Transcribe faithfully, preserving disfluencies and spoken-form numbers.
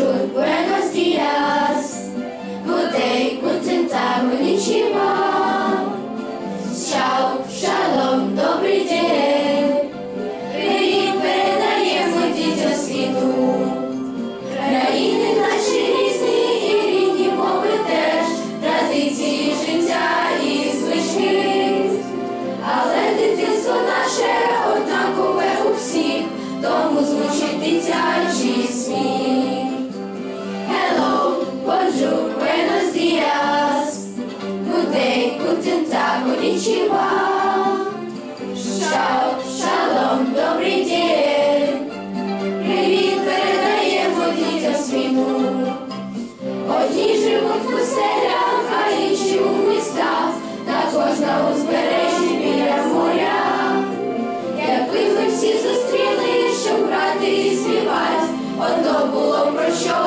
Bonjour, buenos días. Good day, guten Tag, konnichiwa. Чао, шалом, добрий день. Привіт передаємо дітям світу. Країни наші різні і рідні мови теж, традиції життя і звички. Але дитинство наше однакове у всіх, тому звучить дитячий сміх. Hello, bonjour, buenos días. Good day, guten Tag, konnichiwa. Чао, шалом, добрий день. Привіт передаємо дітям світу. Одні живуть в пустелях, а інші у містах, також на узбережжі біля моря. Якби ви всі зустріли, щоб грати і співати, одно було про що